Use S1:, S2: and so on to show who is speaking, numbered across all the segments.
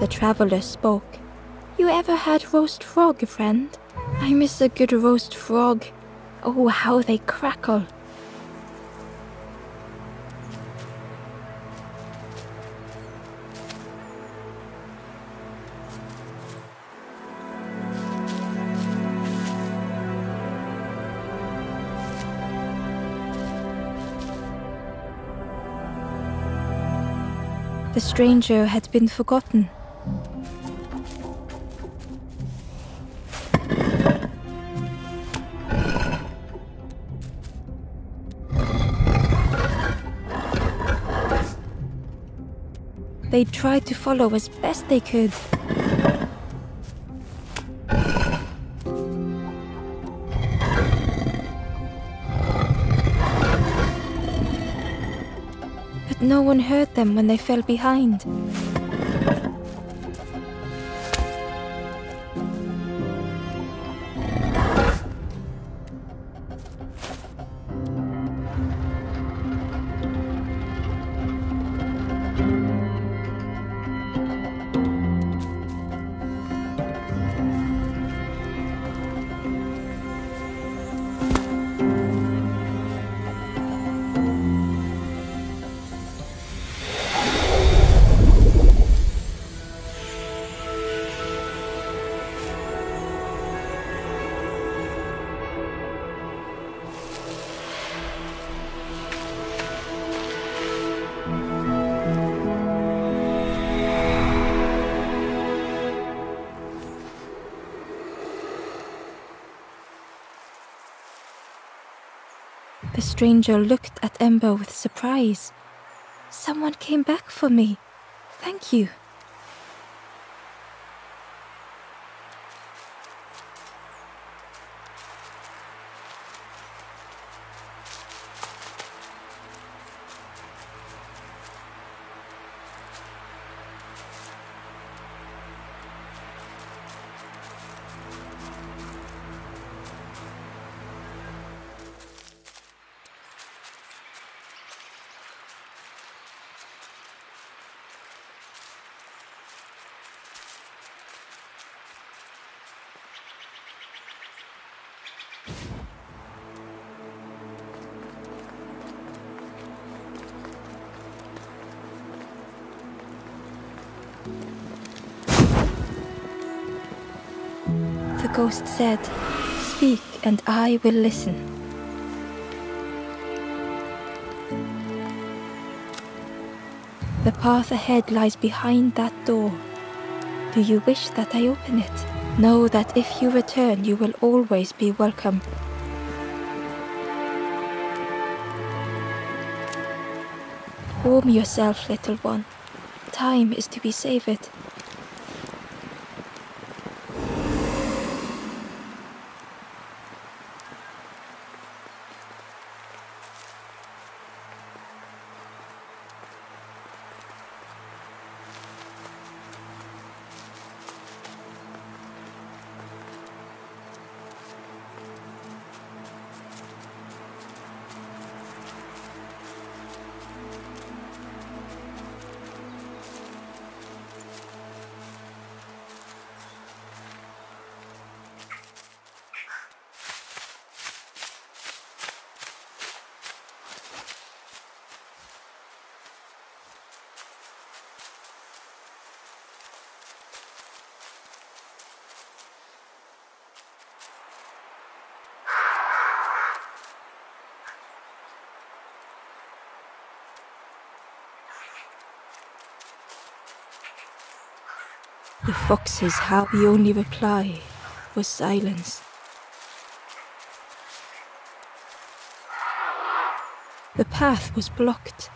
S1: The traveler spoke. You ever had roast frog, friend? I miss a good roast frog. Oh, how they crackle. The stranger had been forgotten. They tried to follow as best they could. But no one heard them when they fell behind. The stranger looked at Ember with surprise. Someone came back for me. Thank you. The ghost said, "Speak and I will listen." The path ahead lies behind that door. Do you wish that I open it? Know that if you return, you will always be welcome. Warm yourself, little one. Time is to be savored. The fox's happy only reply was silence. The path was blocked.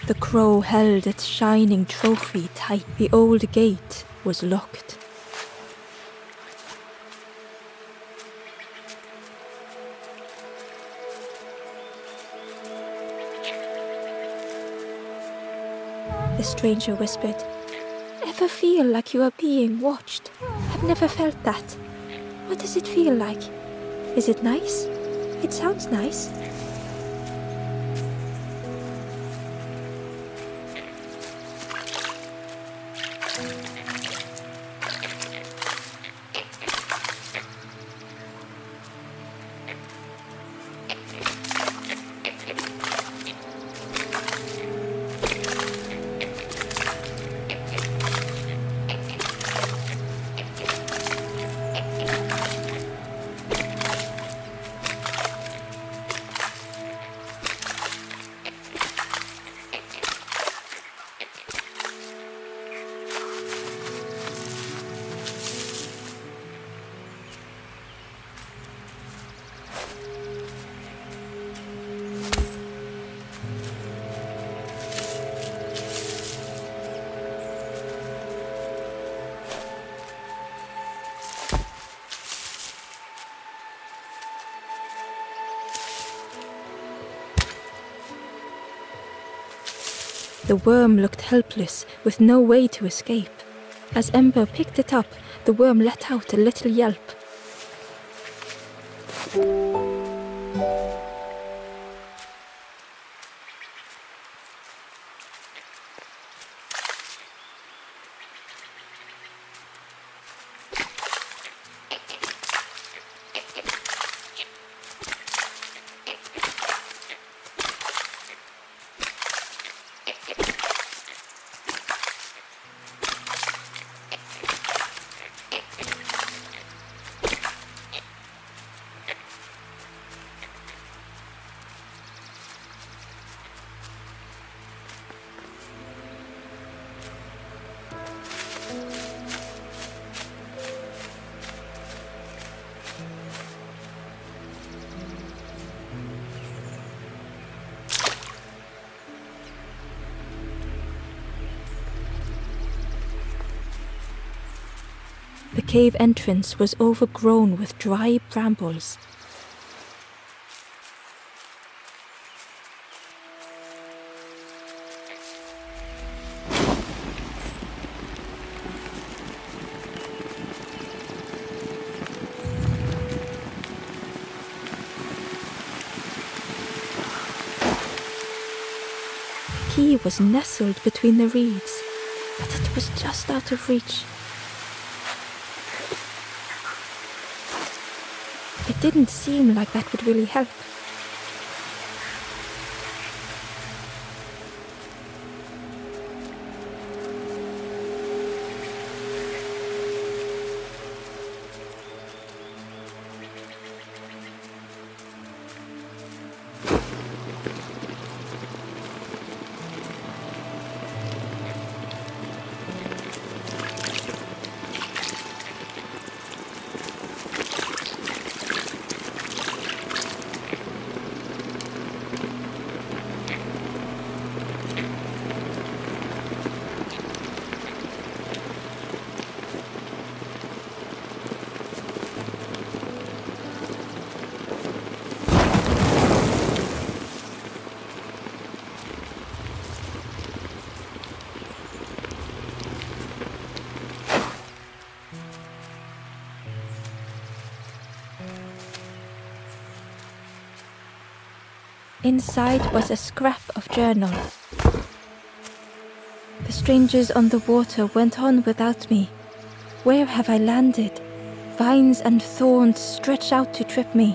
S1: The crow held its shining trophy tight. The old gate was locked. The stranger whispered, "Ever feel like you are being watched? I've never felt that. What does it feel like? Is it nice? It sounds nice." The worm looked helpless, with no way to escape. As Ember picked it up, the worm let out a little yelp. The cave entrance was overgrown with dry brambles. The key was nestled between the reeds, but it was just out of reach. It didn't seem like that would really help. Inside was a scrap of journal. The strangers on the water went on without me. Where have I landed? Vines and thorns stretch out to trip me.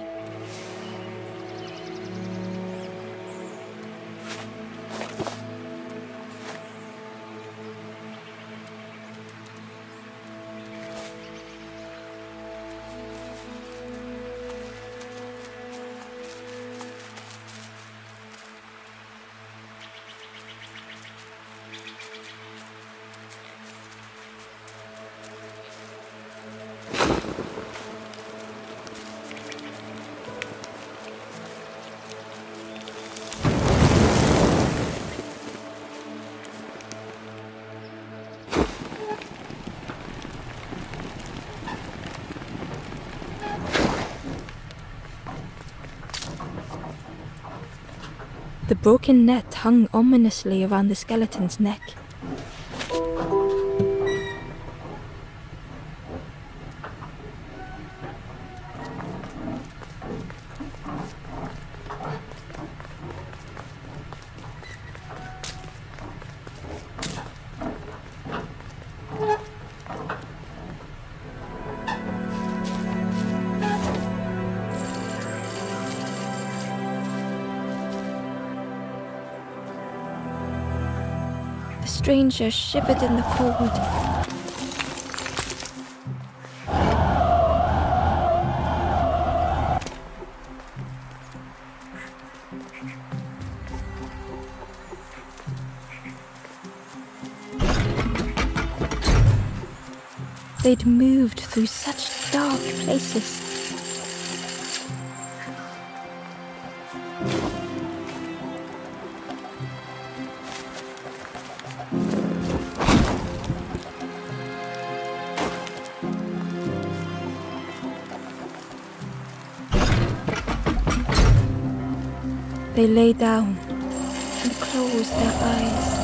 S1: The broken net hung ominously around the skeleton's neck. The stranger shivered in the cold. They'd moved through such dark places. They lay down and closed their eyes.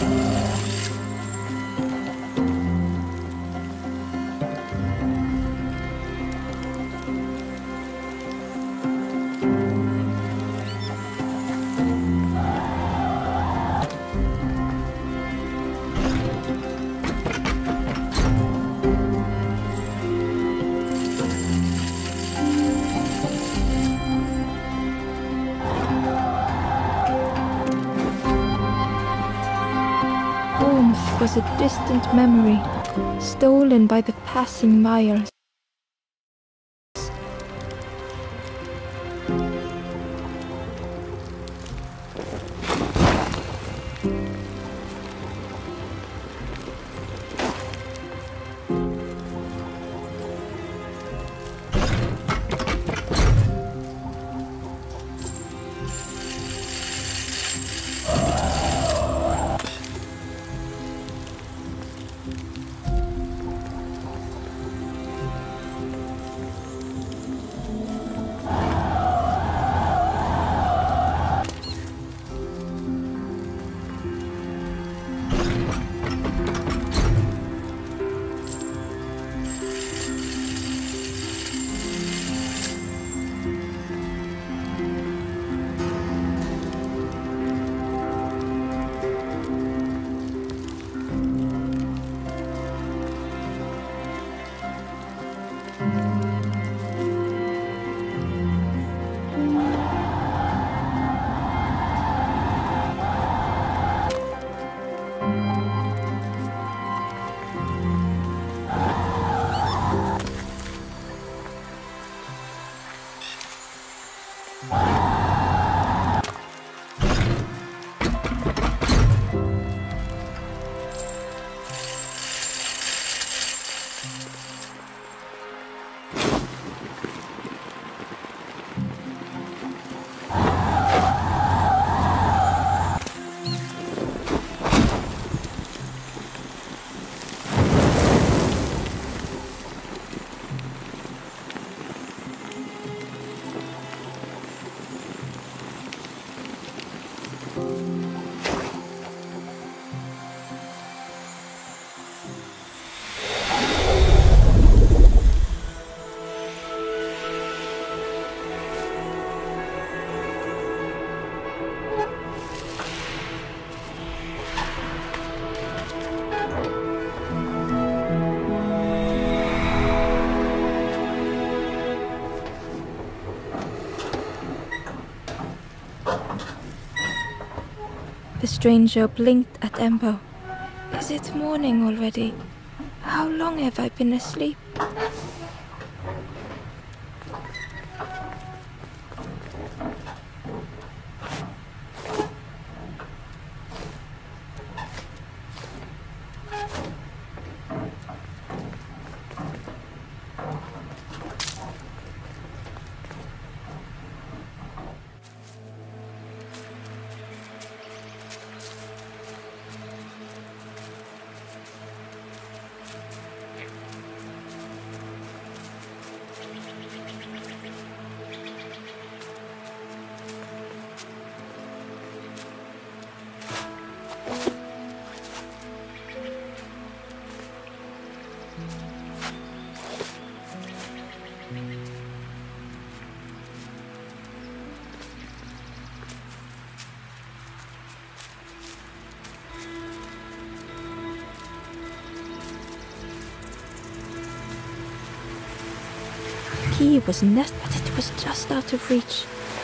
S1: Warmth was a distant memory, stolen by the passing miles. The stranger blinked at Embo. Is it morning already? How long have I been asleep? key was but it was just out of reach.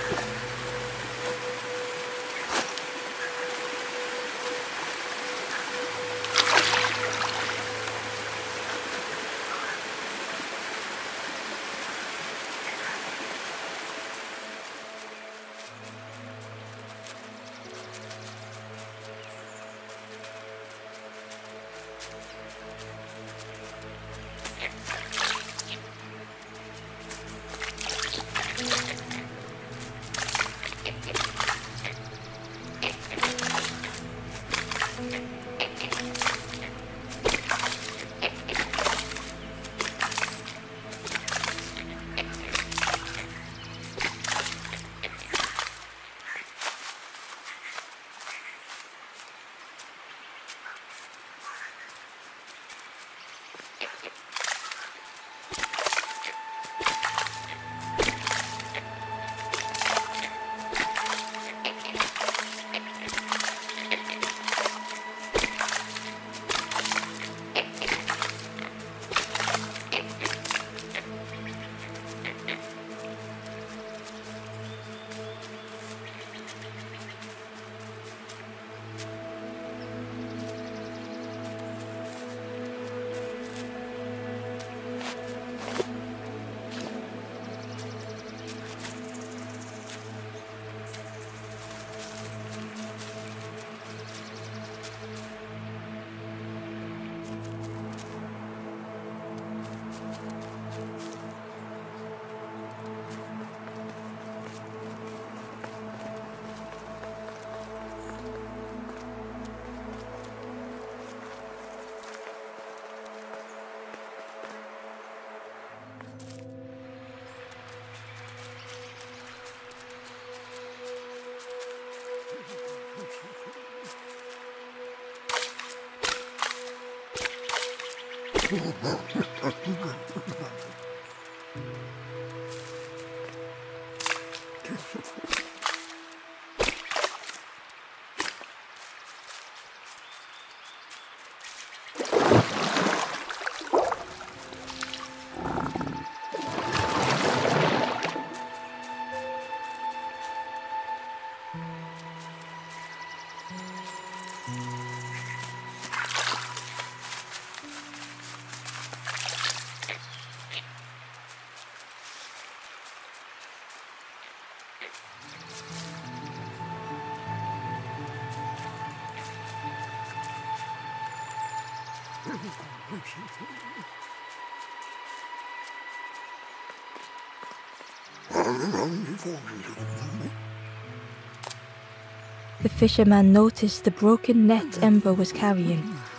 S1: The fisherman noticed the broken net Ember was carrying.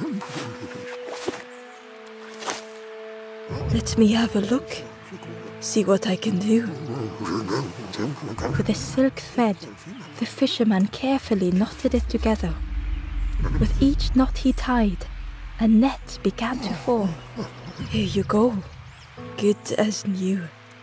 S1: Let me have a look. See what I can do. With a silk thread, the fisherman carefully knotted it together. With each knot he tied, a net began to form. Here you go. Good as new.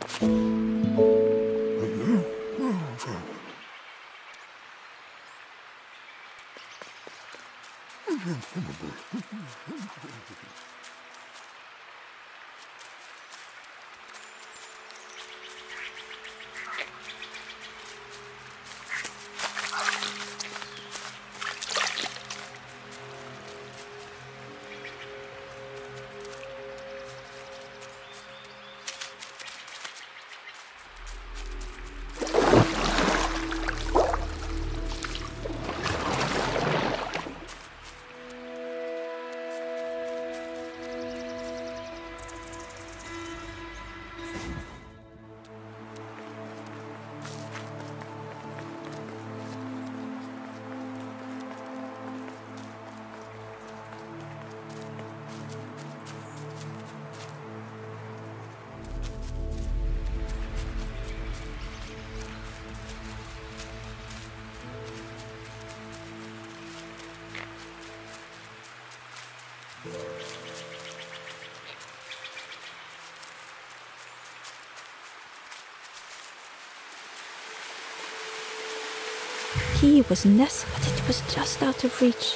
S1: Key was but it was just out of reach.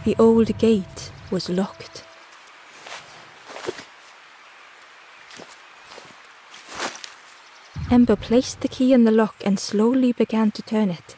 S1: The old gate was locked. Ember placed the key in the lock and slowly began to turn it.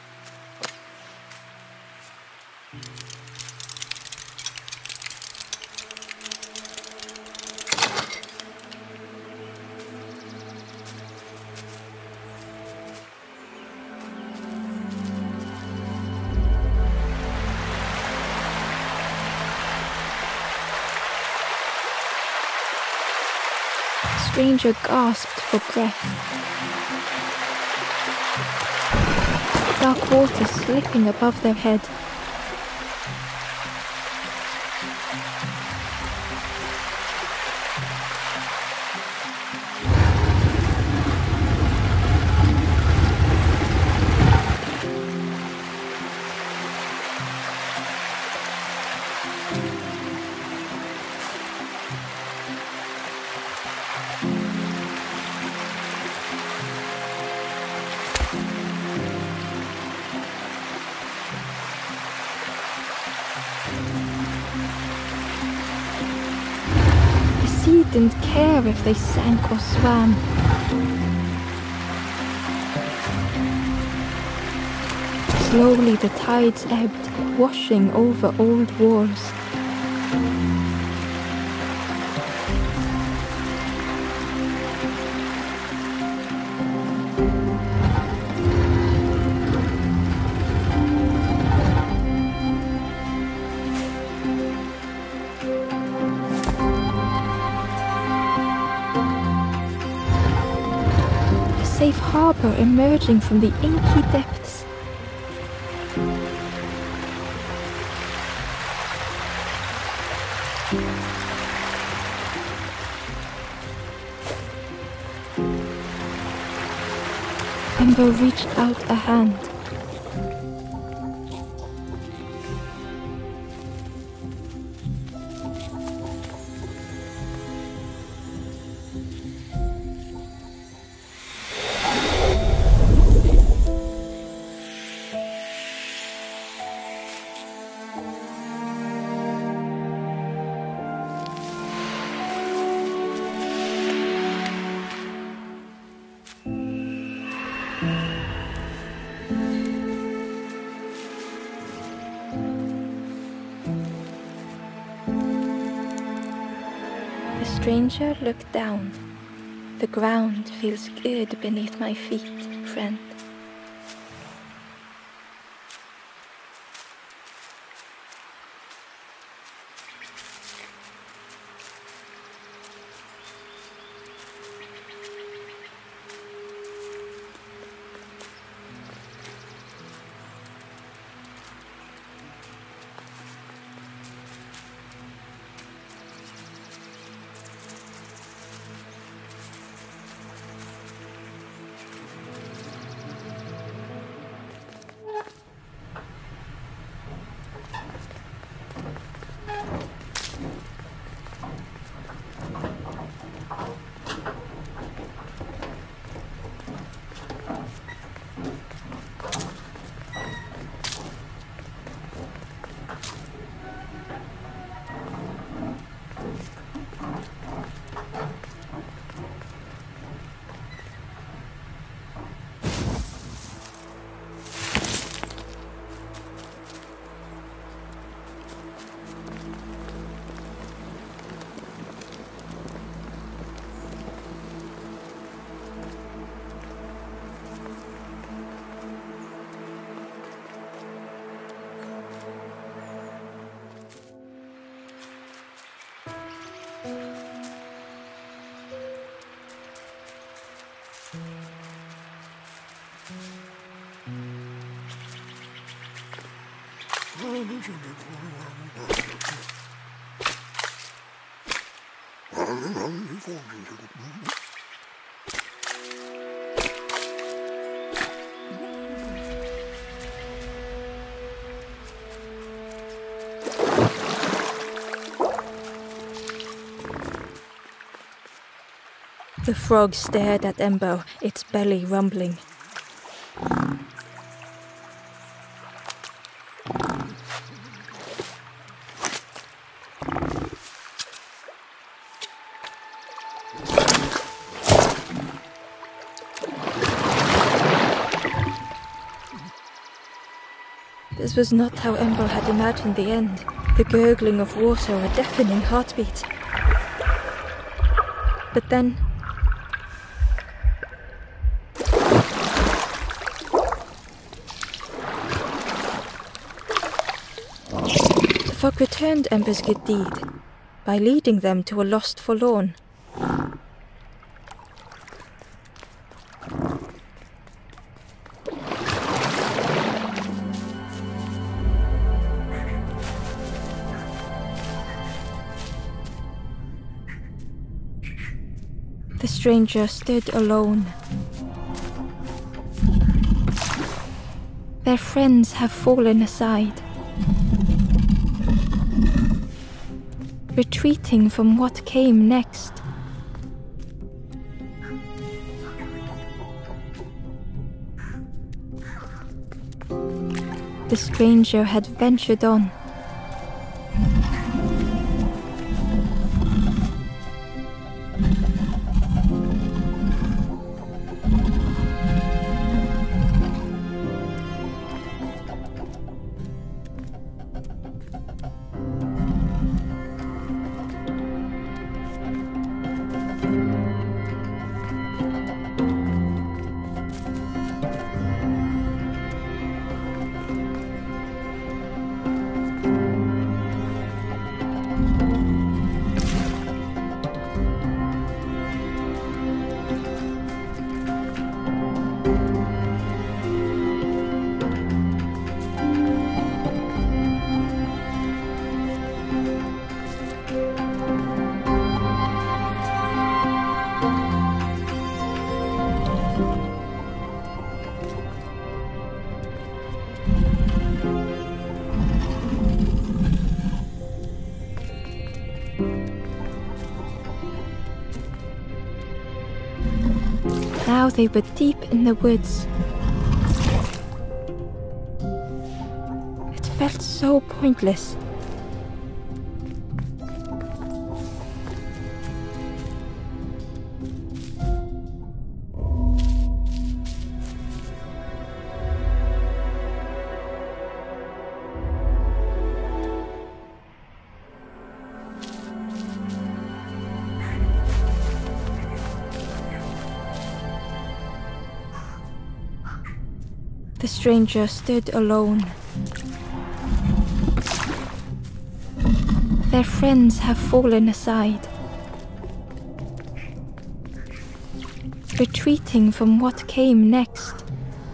S1: The stranger gasped for breath. Dark water slipping above their head. Didn't care if they sank or swam. Slowly the tides ebbed, washing over old walls. Safe harbor emerging from the inky depths. Ember reached out a hand. The stranger looked down. The ground feels good beneath my feet, friend. The frog stared at Ember, its belly rumbling. This was not how Ember had imagined the end. The gurgling of water, a deafening heartbeat. But then... the fog returned Ember's good deed by leading them to a lost forlorn. The stranger stood alone. Their friends have fallen aside, retreating from what came next. The stranger had ventured on. Now they were deep in the woods. It felt so pointless. The stranger stood alone. Their friends have fallen aside, retreating from what came next.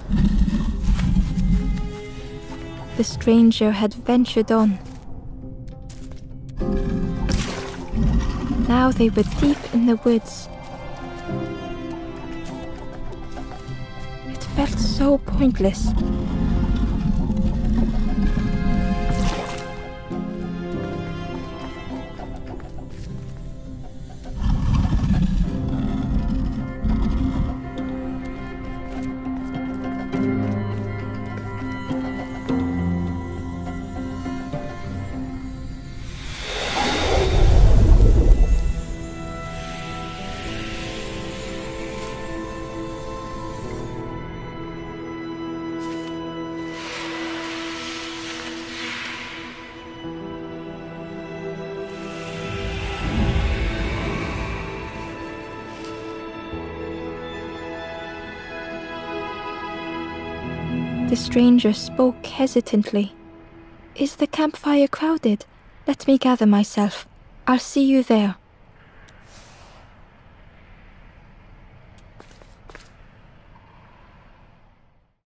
S1: The stranger had ventured on. Now they were deep in the woods. It felt so pointless. The stranger spoke hesitantly. "Is the campfire crowded? Let me gather myself. I'll see you there."